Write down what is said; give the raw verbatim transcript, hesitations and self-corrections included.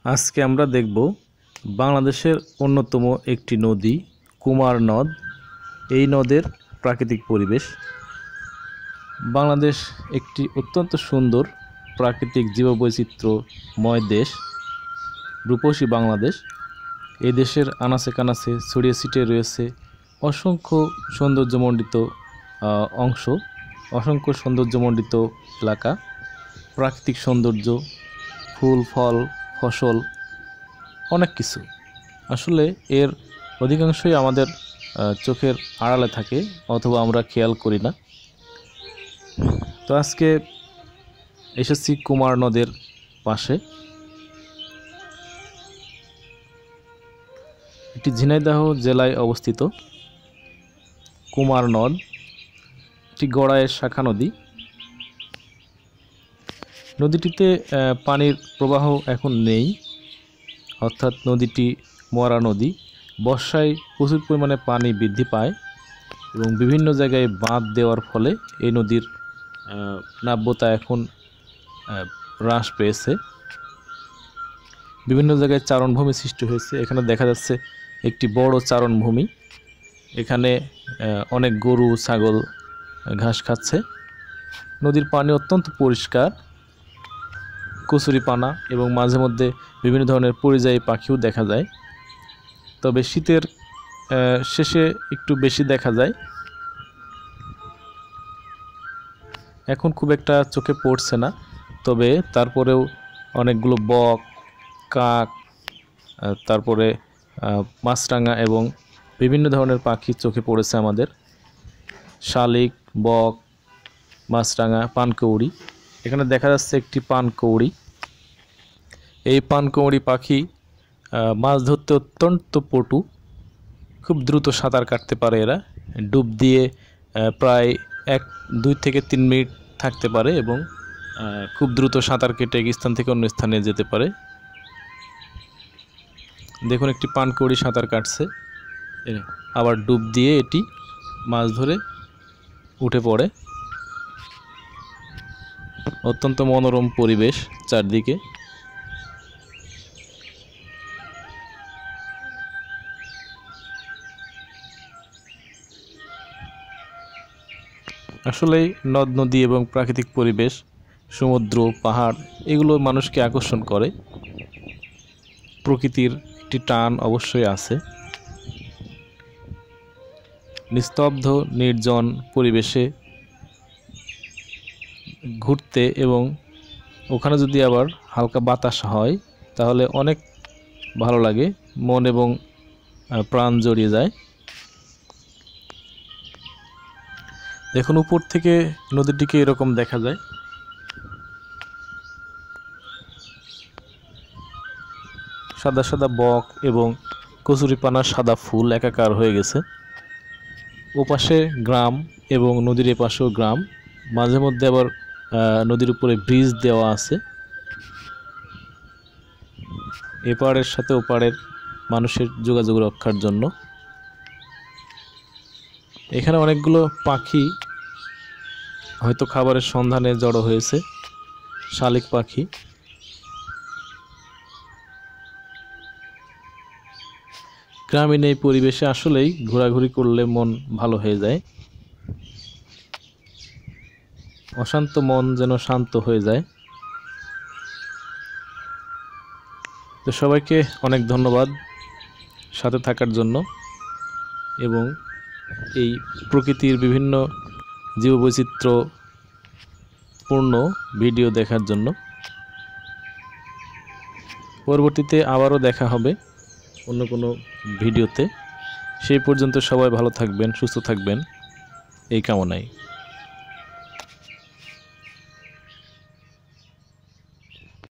আজকে আমরা দেখব বাংলাদেশের অন্যতম একটি নদী কুমার নদ। এই নদের প্রাকৃতিক পরিবেশ। বাংলাদেশ একটি অত্যন্ত সুন্দর প্রাকৃতিক জীববৈচিত্র্যময় দেশ, রূপসী বাংলাদেশ। এই দেশের আনাচে কানাচে ছড়িয়ে ছিটিয়ে রয়েছে অসংখ্য সৌন্দর্যমণ্ডিত অংশ, অসংখ্য সৌন্দর্যমণ্ডিত এলাকা, প্রাকৃতিক সৌন্দর্য, ফুল ফল ফসল, অনেক কিছু। আসলে এর অধিকাংশই আমাদের চোখের আড়ালে থাকে অথবা আমরা খেয়াল করি না। তো আজকে এসেছি কুমার নদের পাশে। এটি ঝিনাইদহ জেলায় অবস্থিত কুমার নদ। এটি গড়াইয়ের শাখা নদী। নদীটিতে পানির প্রবাহ এখন নেই, অর্থাৎ নদীটি মরা নদী। বর্ষায় প্রচুর পরিমাণে পানি বৃদ্ধি পায় এবং বিভিন্ন জায়গায় বাঁধ দেওয়ার ফলে এই নদীর নাব্যতা এখন হ্রাস পেয়েছে। বিভিন্ন জায়গায় চারণভূমি সৃষ্টি হয়েছে। এখানে দেখা যাচ্ছে একটি বড় চারণভূমি। এখানে অনেক গরু ছাগল ঘাস খাচ্ছে। নদীর পানি অত্যন্ত পরিষ্কার, কচুরিপানা এবং মাঝে মধ্যে বিভিন্ন ধরনের পরিযায়ী পাখিও দেখা যায়। তবে শীতের শেষে একটু বেশি দেখা যায়। এখন খুব একটা চোখে পড়ছে না, তবে তারপরেও অনেকগুলো বক, কাক, তারপরে মাছরাঙা এবং বিভিন্ন ধরনের পাখি চোখে পড়েছে আমাদের। শালিক, বক, মাছরাঙা, পানকৌড়ি। এখানে দেখা যাচ্ছে একটি পানকৌড়ি। এই পানকৌড়ি পাখি মাছ ধরতে অত্যন্ত পটু, খুব দ্রুত সাঁতার কাটতে পারে। এরা ডুব দিয়ে প্রায় এক দুই থেকে তিন মিনিট থাকতে পারে এবং খুব দ্রুত সাঁতার কেটে এক স্থান থেকে অন্য স্থানে যেতে পারে। দেখুন, একটি পানকৌড়ি সাঁতার কাটছে, আবার ডুব দিয়ে এটি মাছ ধরে উঠে পড়ে। অত্যন্ত মনোরম পরিবেশ চারদিকে। আসলেই নদ নদী এবং প্রাকৃতিক পরিবেশ, সমুদ্র, পাহাড়, এগুলো মানুষকে আকর্ষণ করে। প্রকৃতির একটি টান অবশ্যই আছে। নিস্তব্ধ নির্জন পরিবেশে ঘুরতে এবং ওখানে যদি আবার হালকা বাতাস হয় তাহলে অনেক ভালো লাগে, মন এবং প্রাণ জড়িয়ে যায়। দেখুন, উপর থেকে নদীটিকে এরকম দেখা যায়। সাদা সাদা বক এবং কচুরিপানার সাদা ফুল একাকার হয়ে গেছে। ওপাশে গ্রাম এবং নদীর এপাশেও গ্রাম। মাঝে মধ্যে আবার নদীর উপরে ব্রিজ দেওয়া আছে, এপারের সাথে ওপারের মানুষের যোগাযোগ রক্ষার জন্য। এখানে অনেকগুলো পাখি হয়তো খাবারের সন্ধানে জড়ো হয়েছে। শালিক পাখি। গ্রামীণ এই পরিবেশে আসলেই ঘোরাঘুরি করলে মন ভালো হয়ে যায়। অশান্ত মন যেন শান্ত হয়ে যায়। তো সবাইকে অনেক ধন্যবাদ সাথে থাকার জন্য এবং এই প্রকৃতির বিভিন্ন জীববৈচিত্র্যপূর্ণ ভিডিও দেখার জন্য। পরবর্তীতে আবারও দেখা হবে অন্য কোনো ভিডিওতে। সেই পর্যন্ত সবাই ভালো থাকবেন, সুস্থ থাকবেন, এই কামনায়।